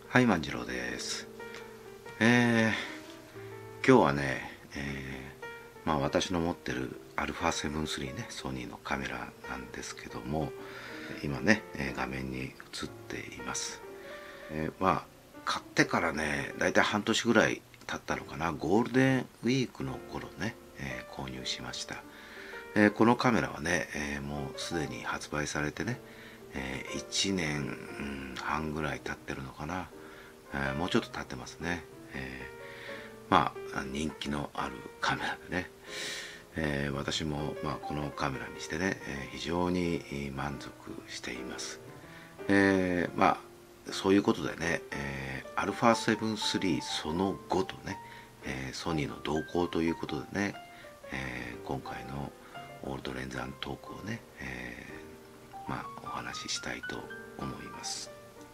はい、万次郎です。今日はね、私の持ってる α7-3 ね、ソニーのカメラなんですけども、今ね、画面に映っています。買ってからね、だいたい半年ぐらい経ったのかな、ゴールデンウィークの頃ね、購入しました。このカメラはね、もうすでに発売されてね、1年半ぐらい経ってるのかな。もうちょっと経ってますね。人気のあるカメラでね、私もこのカメラにしてね、非常に満足しています。そういうことでね、α7-3 その後とね、ソニーの動向ということでね、今回のオールドレンズ&トークをね、お話ししたいと思います。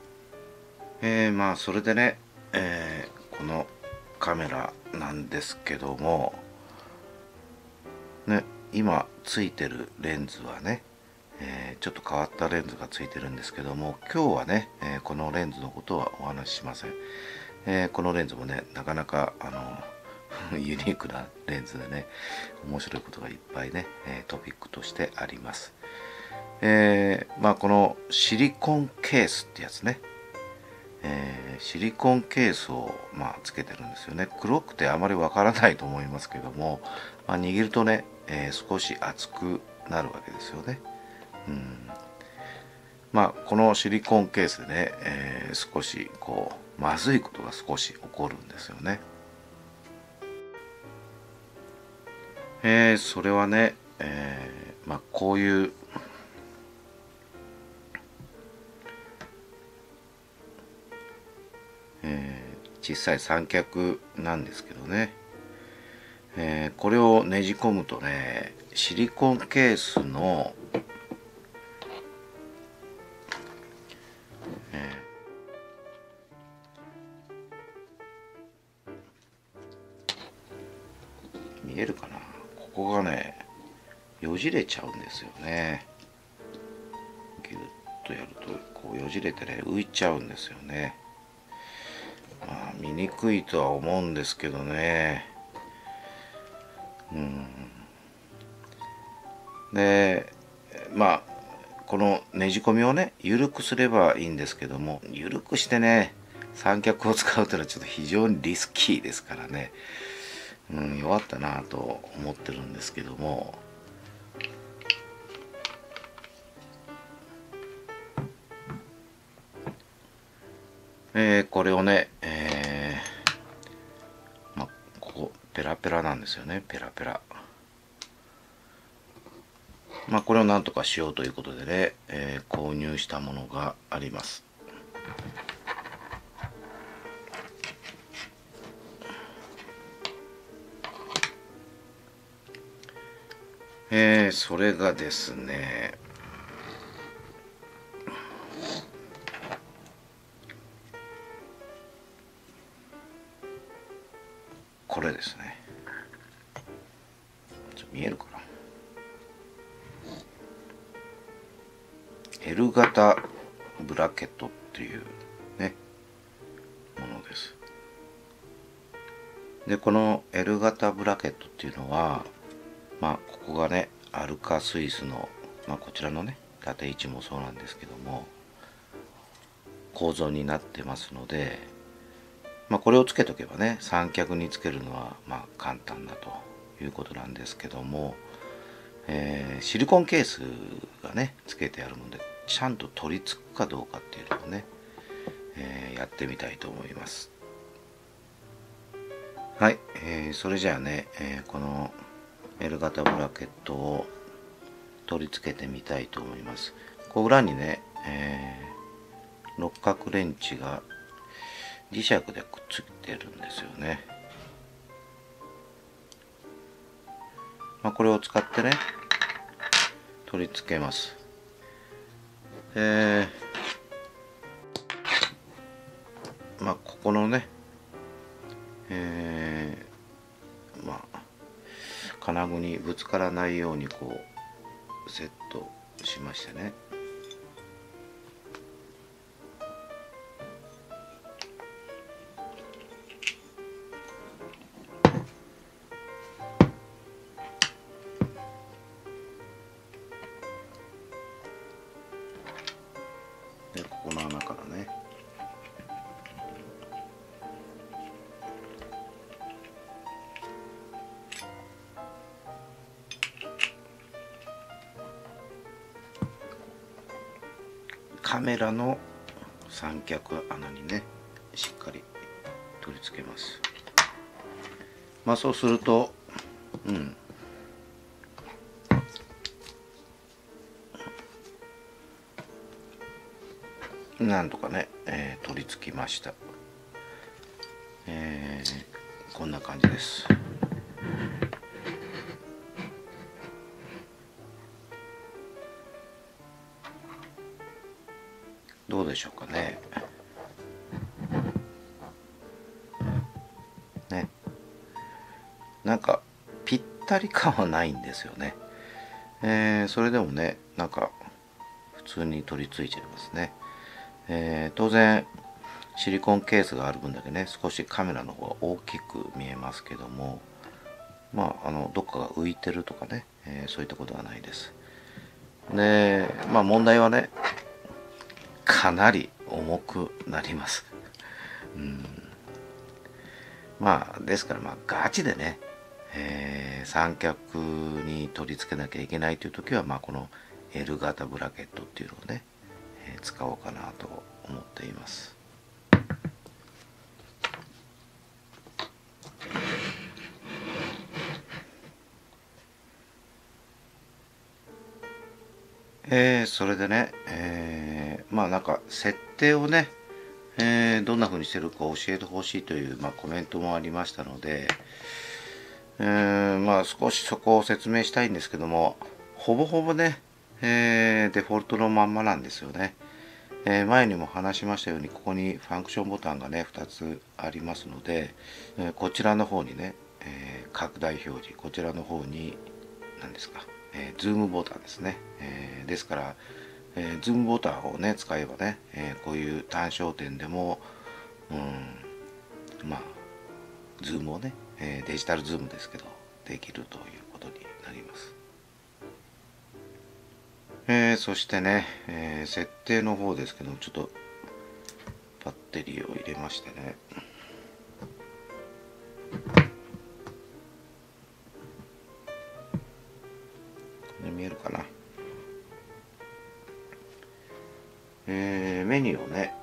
それでね、このカメラなんですけどもね、今ついてるレンズはね、ちょっと変わったレンズがついてるんですけども、今日はね、このレンズのことはお話ししません。このレンズもね、なかなかユニークなレンズでね、面白いことがいっぱいね、トピックとしてあります。このシリコンケースってやつね、シリコンケースをつけてるんですよね。黒くてあまりわからないと思いますけども、握るとね、少し熱くなるわけですよね。このシリコンケースでね、少しまずいことが少し起こるんですよね。それはね、こういう小さい三脚なんですけどね、これをねじ込むとね、シリコンケースの、見えるかな、ここがねよじれちゃうんですよね。ギュッとやるとこうよじれてね、浮いちゃうんですよね。見にくいとは思うんですけどね。でこのねじ込みをね緩くすればいいんですけども、緩くしてね三脚を使うというのはちょっと非常にリスキーですからね、弱ったなと思ってるんですけども、これをね、ここペラペラなんですよね、ペラペラ。これをなんとかしようということでね、購入したものがあります。それがですね、これですね。見えるかな。L 型ブラケットっていうねものです。でこの L 型ブラケットっていうのは、ここがねアルカスイスの、こちらのね縦位置もそうなんですけども構造になってますので、これをつけとけばね三脚につけるのは簡単だということなんですけども、シリコンケースがねつけてあるのでちゃんと取り付くかどうかっていうのをね、やってみたいと思います。はい、それじゃあね、この L 型ブラケットを取り付けてみたいと思います。裏にね、六角レンチが磁石でくっついてるんですよね。これを使ってね取り付けます。ここのね、金具にぶつからないようにセットしましてね、 カメラの三脚穴にねしっかり取り付けます。まあそうするとなんとかね、取り付きました。こんな感じです。どうでしょうかね。なんかぴったり感はないんですよね。それでもねなんか普通に取り付いちゃいますね。当然シリコンケースがある分だけね少しカメラの方が大きく見えますけども、まあどっかが浮いてるとかね、そういったことはないです。でまあ問題はねかなり重くなります。まあですからガチでね、三脚に取り付けなきゃいけないという時はこの L 型ブラケットっていうのをね、使おうかなと思っています。それでね、なんか設定をね、どんな風にしてるか教えてほしいという、コメントもありましたので、少しそこを説明したいんですけども、ほぼほぼね、デフォルトのまんまなんですよね。前にも話しましたようにここにファンクションボタンがね2つありますので、こちらの方にね、拡大表示、こちらの方に何ですか、ズームボタンですね。ですから、ズームボタンをね使えばね、こういう単焦点でもズームをね、デジタルズームですけどできるということになります。そしてね、設定の方ですけどちょっとバッテリーを入れましてね、見えるかな。メニューをね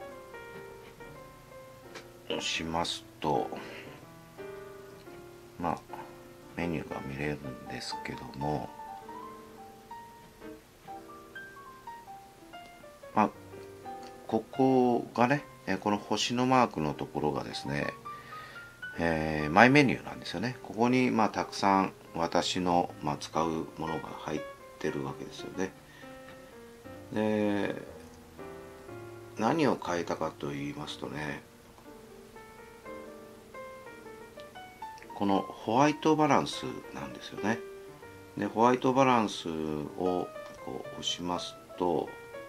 押しますとメニューが見れるんですけども、ここがねこの星のマークのところがですね、マイメニューなんですよね。ここにたくさん私の使うものが入ってるわけですよね。で何を変えたかと言いますとね、このホワイトバランスなんですよね。でホワイトバランスをこう押しますと、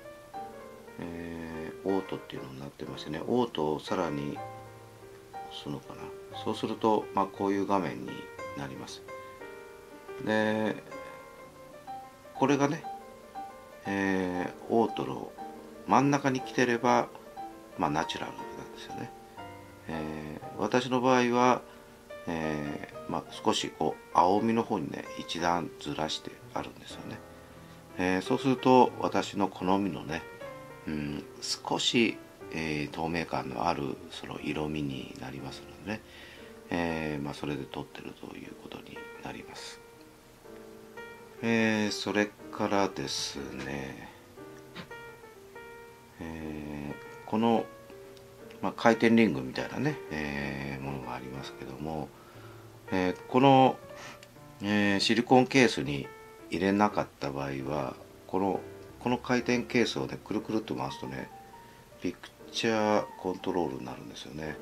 オートっていうのになってましてね、オートをさらに押すのかな。そうするとこういう画面になります。でこれがね、オートの真ん中に来てればナチュラルなんですよね。私の場合は、少しこう青みの方にね一段ずらしてあるんですよね。そうすると私の好みのね、少し、透明感のあるその色味になりますのでね、それで撮ってるということになります。それからですね、この、回転リングみたいなね、ものがありますけども、この、シリコンケースに入れなかった場合はこの回転ケースをねくるくるっと回すとねピクチャーコントロールになるんですよね。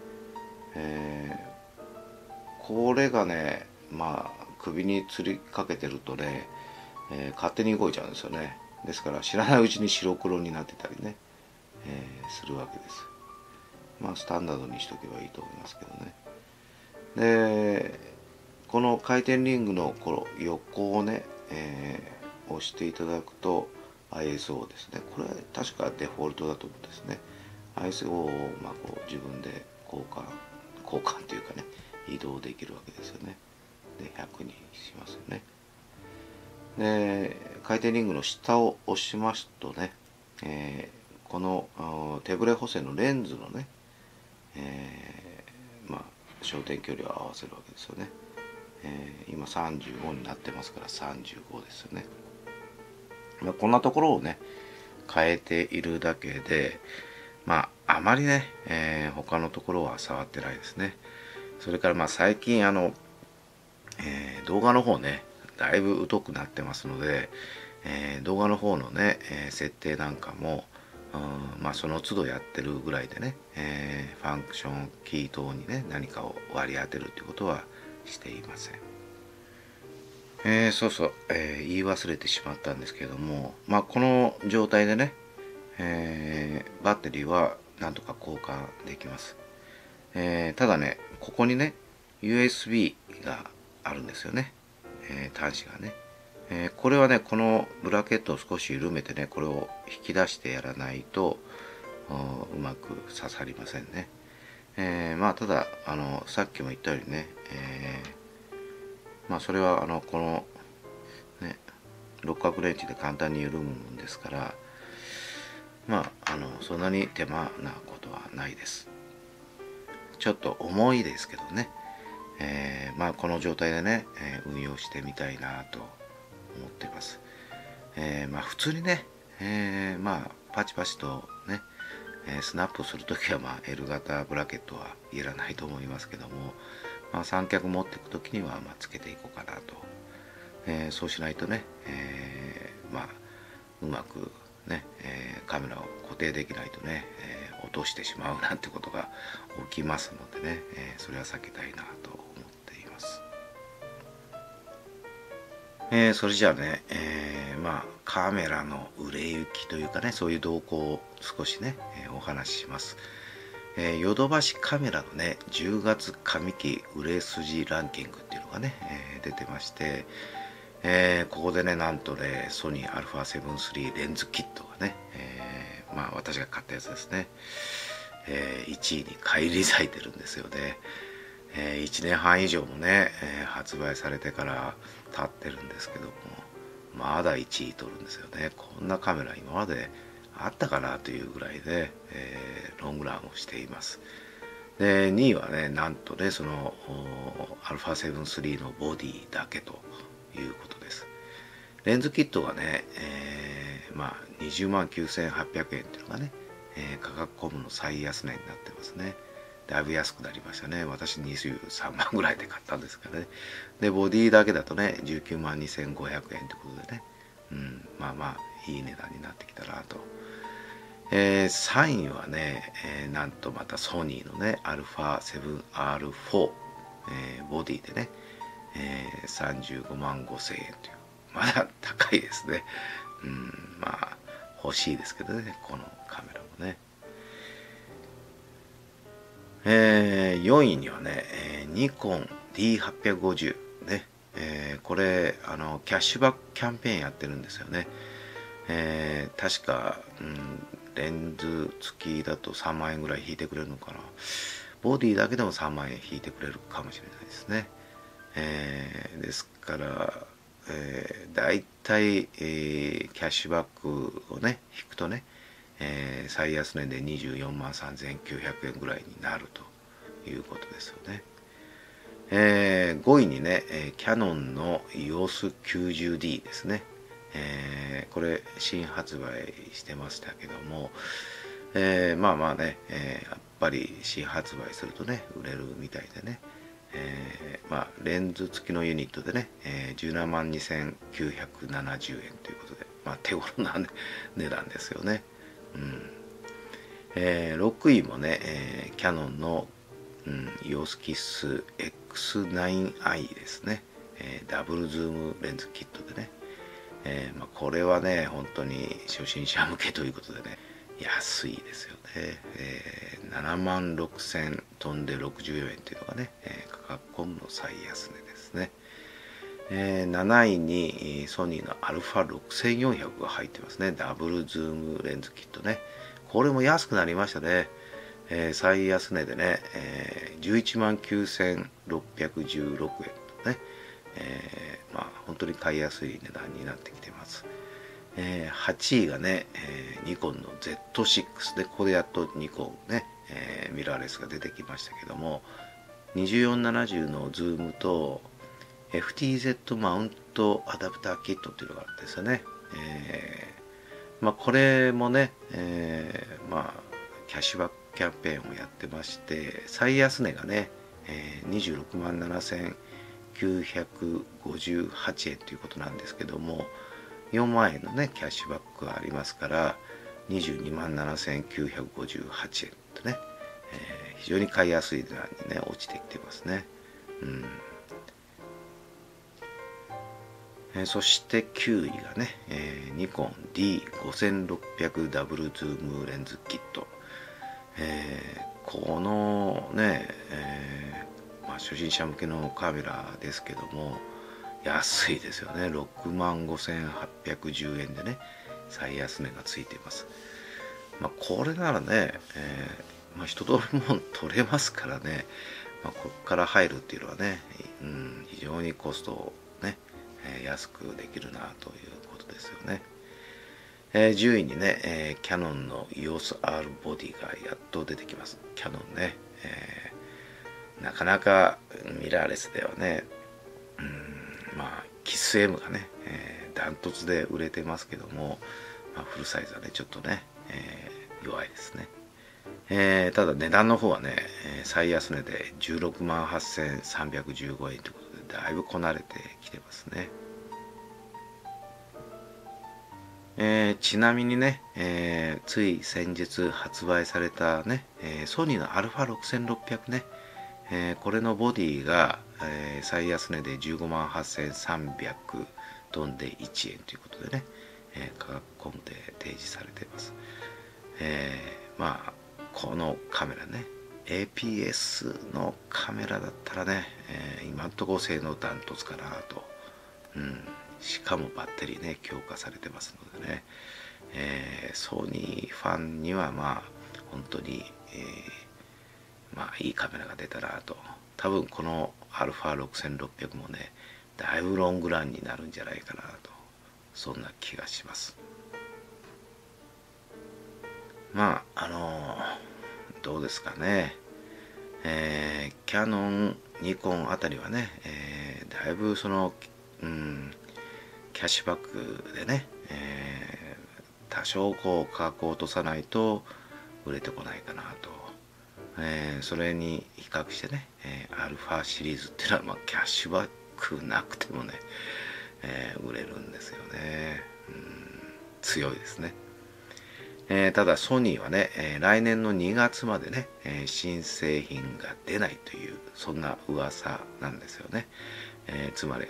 これがね首につりかけてるとね、勝手に動いちゃうんですよね。ですから知らないうちに白黒になってたりね、するわけです。スタンダードにしとけばいいと思いますけどね。でこの回転リングのこの横をね、押していただくと ISO ですね。これは確かデフォルトだと思うんですね。ISO をこう自分で交換というかね移動できるわけですよね。で100にしますよね。で回転リングの下を押しますとね、 この手ぶれ補正のレンズのね、焦点距離を合わせるわけですよね。今35になってますから35ですよね。こんなところをね変えているだけで、あまりね、他のところは触ってないですね。それから最近動画の方ねだいぶ疎くなってますので、動画の方のね、設定なんかも、その都度やってるぐらいでね、ファンクションキー等にね何かを割り当てるということはしていません。そうそう、言い忘れてしまったんですけれども、この状態でね、バッテリーはなんとか交換できます。ただねここにね USB があるんですよね、端子がね。これはねこのブラケットを少し緩めてねこれを引き出してやらないとうまく刺さりませんね。たださっきも言ったようにね、それはこのね六角レンチで簡単に緩むもんですから、そんなに手間なことはないです。ちょっと重いですけどね、この状態でね、運用してみたいなと思っています。普通にね、パチパチとね、スナップするときはL 型ブラケットはいらないと思いますけども、三脚持っていくときにはつけていこうかなと。そうしないとね、うまくね、カメラを固定できないとね、落としてしまうなんてことが起きますのでね、それは避けたいなと思っています。それじゃあね、カメラの売れ行きというかねそういう動向を少しね、お話しします。ヨドバシカメラのね10月上期売れ筋ランキングっていうのがね、出てまして、ここでねなんとねソニー α7 III レンズキットがね、私が買ったやつですね、1位に返り咲いてるんですよね。1年半以上もね、発売されてから経ってるんですけどもまだ1位取るんですよね。こんなカメラ今まであったかなというぐらいで、ロングランをしています。で2位はねなんとねその α7 III のボディだけということです。レンズキットがね、20万9800円っていうのがね、価格コムの最安値になってますね。だいぶ安くなりましたね。私23万ぐらいで買ったんですからね。でボディだけだとね19万2500円ということでね、いい値段になってきたなと。3位はね、なんとまたソニーのね α7R4、ボディでね、35万5000円というまだ高いですね。欲しいですけどねこのカメラもね。4位にはね、ニコン D850 ね、これキャッシュバックキャンペーンやってるんですよね。確か、レンズ付きだと3万円ぐらい引いてくれるのかな。ボディだけでも3万円引いてくれるかもしれないですね。ですから、だいたいキャッシュバックをね引くとね、最安値で24万3900円ぐらいになるということですよね。5位にね、キヤノンの EOS90D ですね。これ新発売してましたけども、やっぱり新発売するとね売れるみたいでね、レンズ付きのユニットでね、17万2970円ということで、手頃な、値段ですよね。6位もね、キヤノンの、EOS キッス X9i ですね、ダブルズームレンズキットでね、これはね本当に初心者向けということでね安いですよね。7万6000飛んで64円というのがね、価格コムの最安値ですね。7位にソニーの α6400 が入ってますね。ダブルズームレンズキットね。これも安くなりましたね。最安値でね、11万9616円とね、本当に買いやすい値段になってきてます。 8位がね、ニコンの Z6 で、ここでやっとニコンね、ミラーレスが出てきましたけども、2470のズームと FTZ マウントアダプターキットっていうのがあるんですよね。これもね、キャッシュバックキャンペーンをやってまして、最安値がね、26万7958円ということなんですけども、4万円のねキャッシュバックがありますから、22万7958円とね、非常に買いやすい値段にね落ちてきてますね。そして9位がね、ニコン D5600 ダブルズームレンズキット。このね、初心者向けのカメラですけども、安いですよね。6万5810円でね、最安値がついています。これならね、一通りもん取れますからね、ここから入るっていうのはね、非常にコストをね、安くできるなということですよね。10位にね、キヤノンの EOS R ボディがやっと出てきます。キヤノンね、なかなかミラーレスではね、キス M がね、ダントツで売れてますけども、フルサイズはねちょっとね、弱いですね。ただ値段の方はね、最安値で16万8315円ということで、だいぶこなれてきてますね。ちなみにね、つい先日発売されたね、ソニーの α6600 ね、これのボディが、最安値で15万8300飛んで1円ということでね、価格コムで提示されています。このカメラね、APS のカメラだったらね、今のところ性能ダントツかなと。しかもバッテリーね強化されてますのでね、ソニーファンには本当に、いいカメラが出たなと。多分この α6600 もねだいぶロングランになるんじゃないかなと、そんな気がします。どうですかね、キヤノン、ニコンあたりはね、だいぶそのキャッシュバックでね、多少価格を落とさないと売れてこないかなと。それに比較してね、アルファシリーズっていうのはキャッシュバックなくてもね、売れるんですよね。強いですね。ただソニーはね、来年の2月までね、新製品が出ないというそんな噂なんですよね。つまり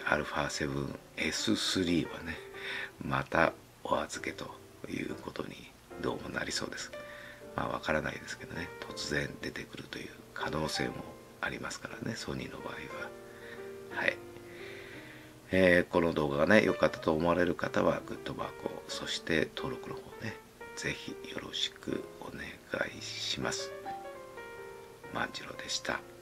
α7S3 はねまたお預けということにどうもなりそうです。わからないですけどね、突然出てくるという可能性もありますからね、ソニーの場合は。はい、この動画がね良かったと思われる方はグッドマークを、そして登録の方ねぜひよろしくお願いします。万次郎でした。